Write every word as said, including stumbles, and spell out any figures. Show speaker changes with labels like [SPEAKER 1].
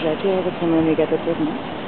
[SPEAKER 1] Webseite, aber das haben wir mega dort, ne?